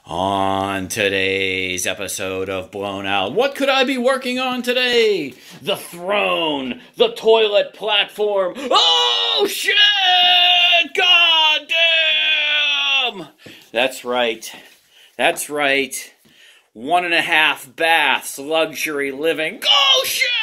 On today's episode of Blown Out, what could I be working on today? The throne, the toilet platform. Oh shit! God damn! That's right. 1.5 baths, luxury living. Oh shit!